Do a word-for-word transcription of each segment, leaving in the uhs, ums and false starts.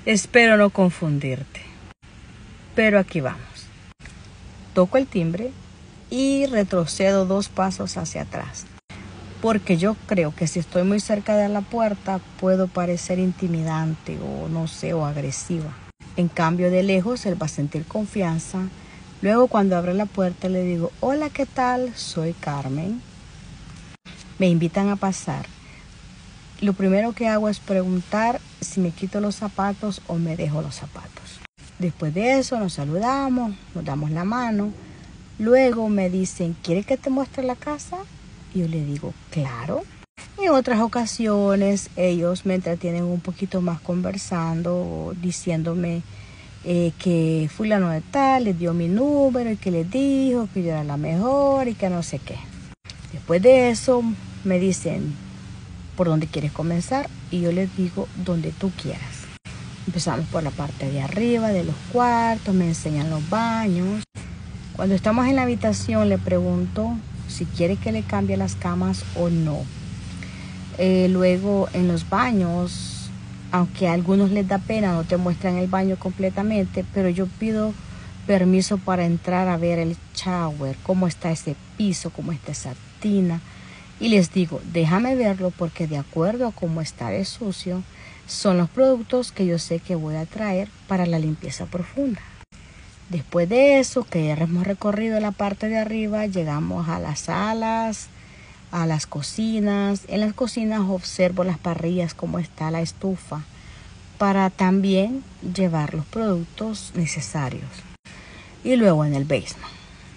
Espero no confundirte. Pero aquí vamos. Toco el timbre y retrocedo dos pasos hacia atrás. Porque yo creo que si estoy muy cerca de la puerta puedo parecer intimidante o no sé, o agresiva. En cambio de lejos él va a sentir confianza. Luego cuando abre la puerta le digo, hola, ¿qué tal? Soy Carmen. Me invitan a pasar. Lo primero que hago es preguntar si me quito los zapatos o me dejo los zapatos. Después de eso nos saludamos, nos damos la mano. Luego me dicen, ¿quiere que te muestre la casa? Y yo le digo, claro. En otras ocasiones ellos me entretienen un poquito más conversando o diciéndome eh, que fulano de tal les dio mi número y que les dijo que yo era la mejor y que no sé qué. Después de eso me dicen, ¿por dónde quieres comenzar? Y yo les digo, donde tú quieras. Empezamos por la parte de arriba de los cuartos, me enseñan los baños. Cuando estamos en la habitación le pregunto si quiere que le cambie las camas o no. Eh, luego en los baños, aunque a algunos les da pena, no te muestran el baño completamente, pero yo pido permiso para entrar a ver el shower, cómo está ese piso, cómo está esa tina. Y les digo, déjame verlo porque de acuerdo a cómo está de sucio, son los productos que yo sé que voy a traer para la limpieza profunda. Después de eso, que ya hemos recorrido la parte de arriba, llegamos a las salas, a las cocinas. En las cocinas observo las parrillas, cómo está la estufa, para también llevar los productos necesarios. Y luego en el basement.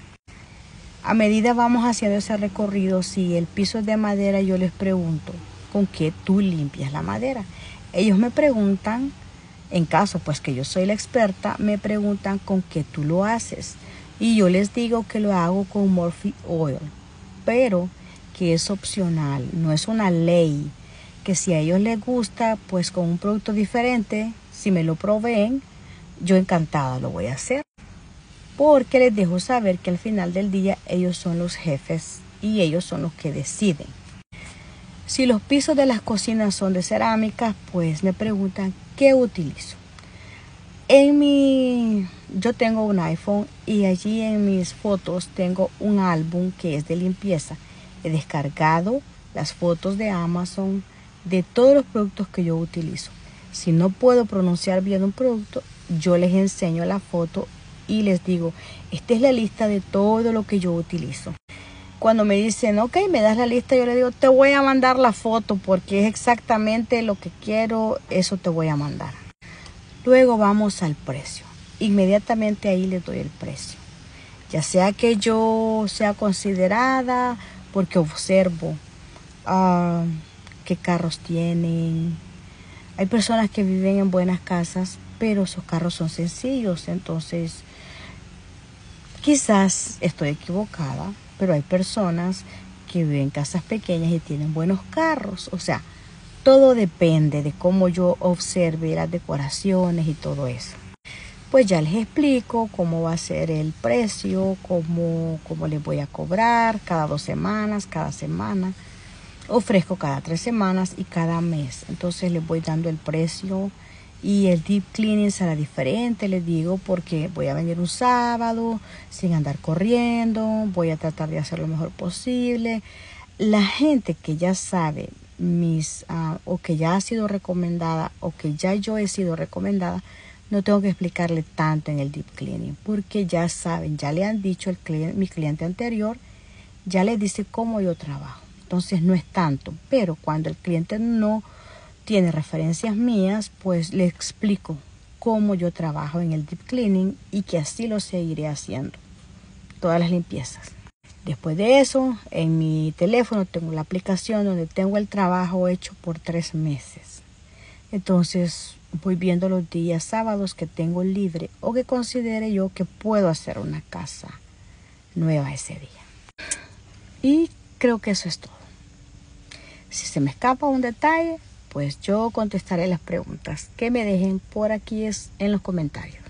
A medida vamos haciendo ese recorrido, si el piso es de madera, yo les pregunto, ¿con qué tú limpias la madera? Ellos me preguntan, en caso pues que yo soy la experta, me preguntan con qué tú lo haces. Y yo les digo que lo hago con Murphy Oil, pero que es opcional, no es una ley. Que si a ellos les gusta, pues con un producto diferente, si me lo proveen, yo encantada lo voy a hacer. Porque les dejo saber que al final del día ellos son los jefes y ellos son los que deciden. Si los pisos de las cocinas son de cerámica, pues me preguntan qué utilizo. En mi, yo tengo un iPhone y allí en mis fotos tengo un álbum que es de limpieza. He descargado las fotos de Amazon de todos los productos que yo utilizo. Si no puedo pronunciar bien un producto, yo les enseño la foto y les digo, esta es la lista de todo lo que yo utilizo. Cuando me dicen, ok, me das la lista, yo le digo, te voy a mandar la foto porque es exactamente lo que quiero, eso te voy a mandar. Luego vamos al precio. Inmediatamente ahí les doy el precio. Ya sea que yo sea considerada porque observo uh, qué carros tienen. Hay personas que viven en buenas casas, pero sus carros son sencillos, entonces quizás estoy equivocada, pero hay personas que viven en casas pequeñas y tienen buenos carros. O sea, todo depende de cómo yo observe las decoraciones y todo eso. Pues ya les explico cómo va a ser el precio, cómo, cómo les voy a cobrar cada dos semanas, cada semana. Ofrezco cada tres semanas y cada mes. Entonces les voy dando el precio. Y el deep cleaning será diferente, les digo, porque voy a venir un sábado sin andar corriendo, voy a tratar de hacer lo mejor posible. La gente que ya sabe mis, uh, o que ya ha sido recomendada, o que ya yo he sido recomendada, no tengo que explicarle tanto en el deep cleaning, porque ya saben, ya le han dicho el cliente, mi cliente anterior, ya les dice cómo yo trabajo. Entonces no es tanto, pero cuando el cliente no tiene referencias mías, pues le explico cómo yo trabajo en el deep cleaning y que así lo seguiré haciendo, todas las limpiezas. Después de eso, en mi teléfono tengo la aplicación donde tengo el trabajo hecho por tres meses. Entonces voy viendo los días sábados que tengo libre o que considere yo que puedo hacer una casa nueva ese día. Y creo que eso es todo. Si se me escapa un detalle, pues yo contestaré las preguntas que me dejen por aquí en los comentarios.